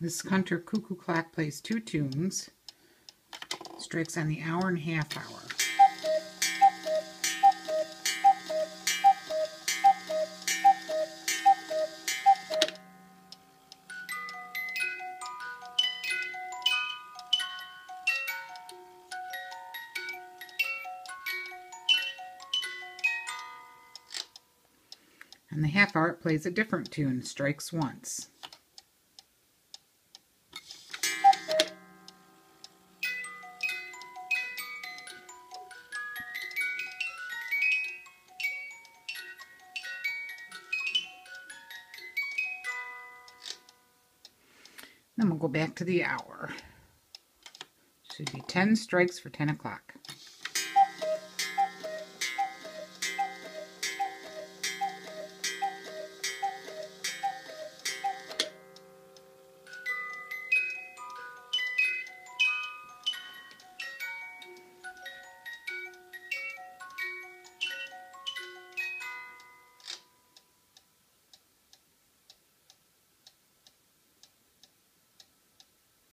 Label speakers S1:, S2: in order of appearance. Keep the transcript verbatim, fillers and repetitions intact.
S1: This Hunter cuckoo clock plays two tunes, strikes on the hour and a half hour. And the half hour it plays a different tune, strikes once. Then we'll go back to the hour. Should be ten strikes for ten o'clock.